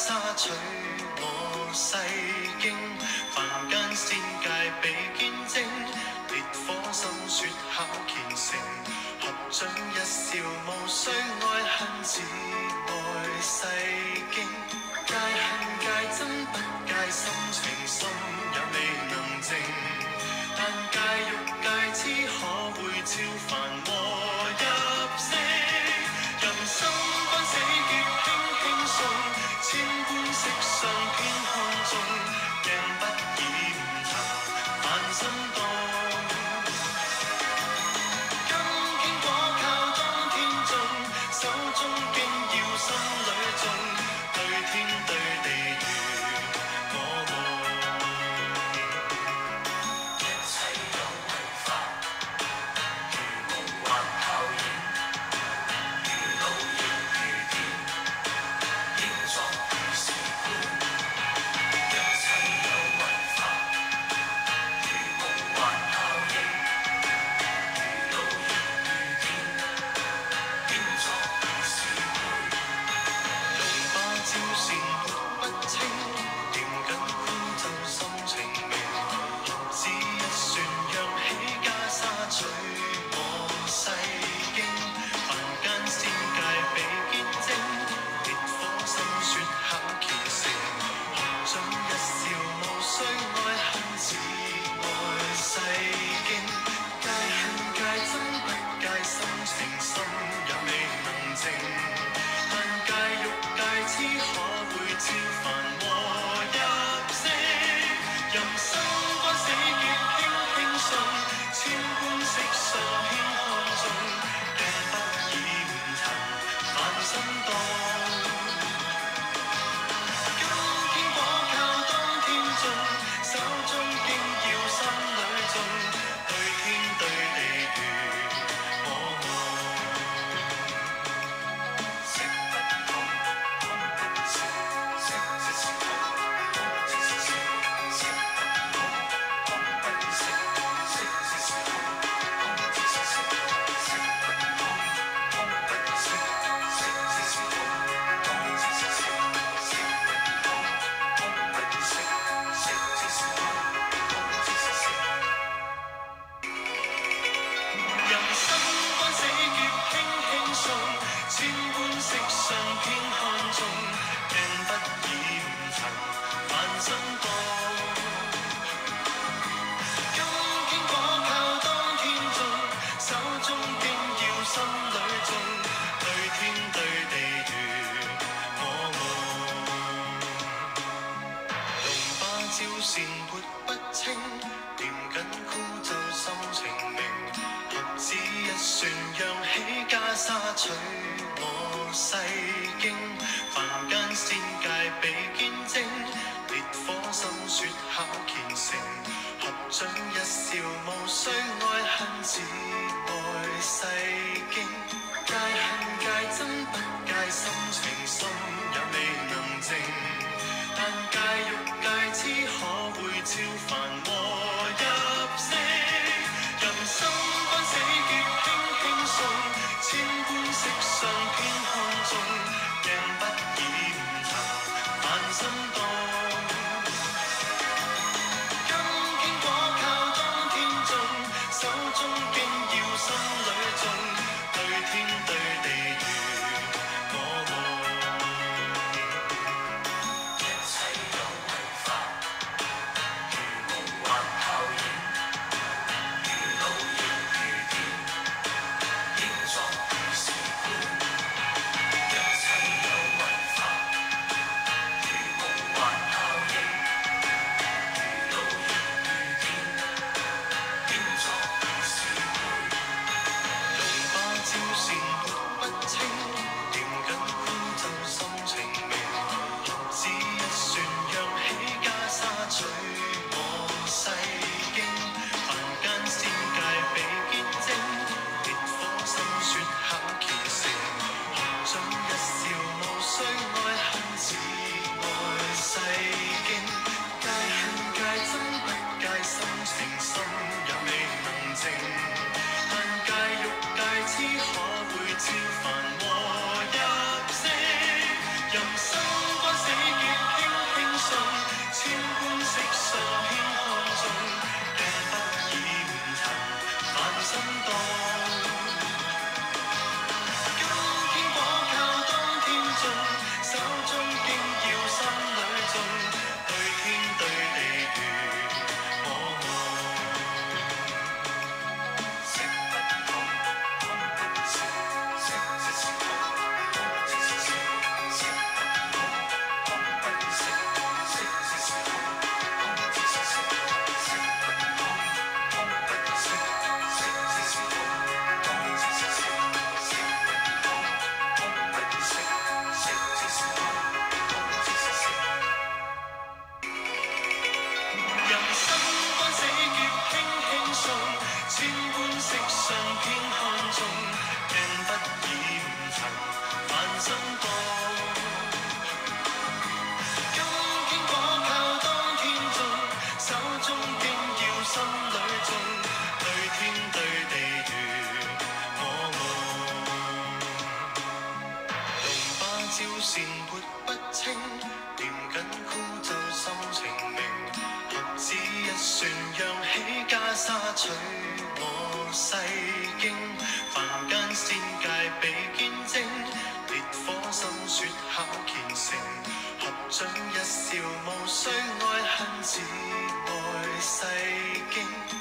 沙取我世經，凡間仙界被見證，烈火心說考虔誠，合掌一笑無需愛恨，只愛世經。戒恨戒真不戒心情深也未能靜，但戒欲戒知可會超凡和入息。人生關死劫輕輕送，千般色相偏看中，鏡不染塵凡心動。今天果靠當天種，手中經要心裏種，對天對地如我夢。一切有為法，如夢幻泡影，如露亦如電，應作如是觀。一切有為法，如夢幻泡影，如露亦如電，應作如是觀。用把招線撥不清，嚴謹觀就心情明，合指一算讓起袈裟取我世經，凡間仙界被見證，烈火心說考虔誠，合掌一笑無需愛恨，只愛世經。戒恨戒真不戒心情深也未能靜，但戒欲戒知可會超凡和入息。人生關死劫輕輕送，千般色相偏看中，鏡不染塵凡心動。今天果靠當天種，手中經要心裏種，對天對地如我夢。色不空，空不色，色即是空，空即是色，色不空，空不色，色即是空，空即是色，色不空，空不色，色即是空，空即是色，色不空，空不色，色即是空，空即是色。人生關死劫輕輕送，千般色相偏看中，鏡不染塵凡心動。今天果靠當天種，手中經要心裏種，對天對地如我夢。用把招線撥不清，嚴謹箍咒心情明，合指一算讓起袈裟取我世經，凡間仙界被見證，烈火心說考虔誠，合掌一笑無需愛恨，只愛世經。戒恨戒真不戒心情深也未能靜，但戒欲戒知可會超凡和入息。人生關死劫輕輕送，千般色相偏看中，鏡不染塵凡心動。今天果靠當天種，手中經要心裏種，對天對地如我夢。一切有為法，如夢幻泡影，如露亦如電，應作如是觀。 善撥不清，念緊枯奏心情明。合指一算，揚起袈裟取我西經。凡間仙界比堅貞，烈火心雪考虔誠。合掌一笑，無需愛恨，只愛世經。